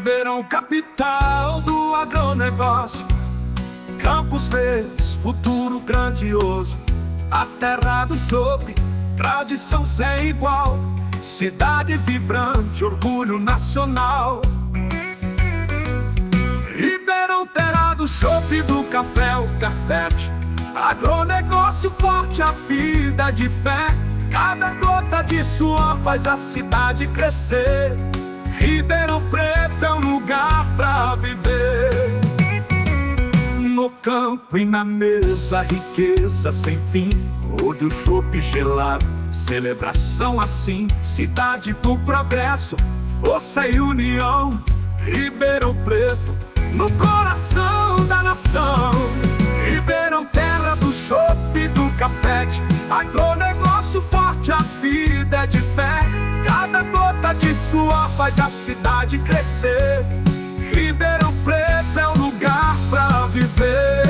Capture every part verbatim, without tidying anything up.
Ribeirão, capital do agronegócio. Campos Verdes, futuro grandioso. A terra do chope, tradição sem igual. Cidade vibrante, orgulho nacional. Ribeirão, terra do chope e do café, o Cafete. Agronegócio forte, a vida de fé. Cada gota de suor faz a cidade crescer. Ribeirão Preto é um lugar pra viver. No campo e na mesa, riqueza sem fim. O do chope gelado, celebração assim. Cidade do progresso, força e união. Ribeirão Preto, no coração da nação. Ribeirão, terra do chope e do cafete. Agronegócio forte, a vida é de fé. Cada gota de suor faz a cidade crescer. Ribeirão Preto é um lugar pra viver.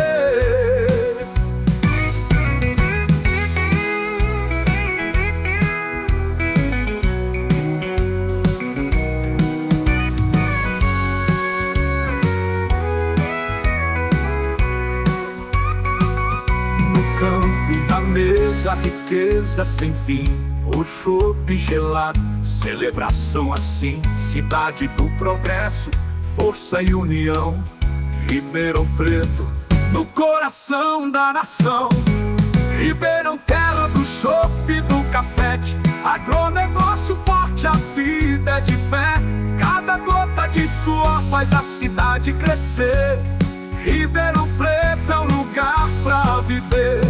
No campo e na mesa, riqueza sem fim. O chope gelado, celebração assim. Cidade do progresso, força e união. Ribeirão Preto, no coração da nação. Ribeirão, terra do chope e do cafete. Agronegócio forte, a vida é de fé. Cada gota de suor faz a cidade crescer. Ribeirão Preto é um lugar pra viver.